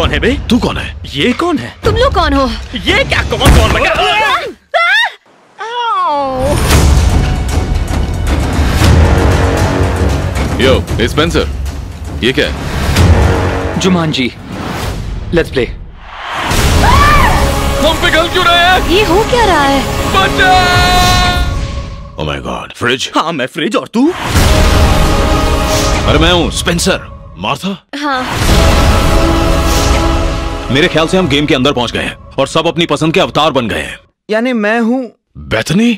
कौन है बे? तू कौन है? ये कौन है? तुम लोग कौन हो? ये क्या कौन लगा? यो स्पेंसर, ये क्या है? Jumanji, let's play. हम पिघल क्यों रहे हैं? ये हो क्या रहा है? Oh my God, fridge? हाँ मैं फ्रिज, और तू? अरे मैं हूँ स्पेंसर। मार्था? हाँ। मेरे ख्याल से हम गेम के अंदर पहुंच गए हैं और सब अपनी पसंद के अवतार बन गए हैं। यानी मैं हूँ बेथनी?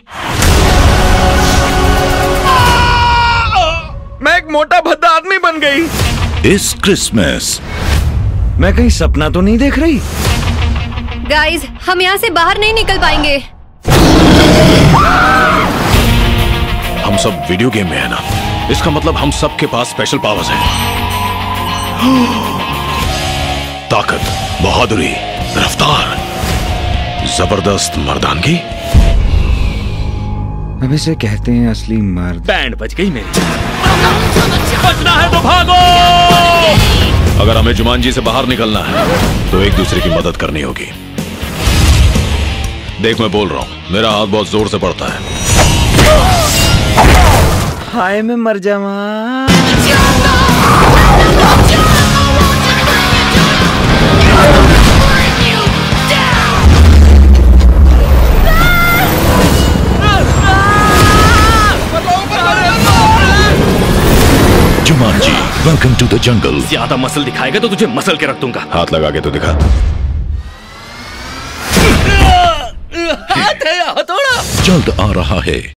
मैं एक मोटा भद्दा आदमी बन गई। इस क्रिसमस मैं कहीं सपना तो नहीं देख रही? गाइस, हम यहाँ से बाहर नहीं निकल पाएंगे। हम सब वीडियो गेम में है ना, इसका मतलब हम सब के पास स्पेशल पावर्स हैं। ताकत, बहादुरी, रफ्तार, जबरदस्त मर्दानगी। अब इसे कहते हैं असली मर्द। बैंड बज गई मेरी। बचना है तो भागो! अगर हमें जुमांजी से बाहर निकलना है तो एक दूसरे की मदद करनी होगी। देख मैं बोल रहा हूँ, मेरा हाथ बहुत जोर से पड़ता है। हाय मैं मर जावा। Jumanji, welcome to the jungle. ज्यादा मसल दिखाएगा तो तुझे मसल के रख दूंगा। हाथ लगा के तो दिखा। हाथ है या हथौड़ा? जल्द आ रहा है।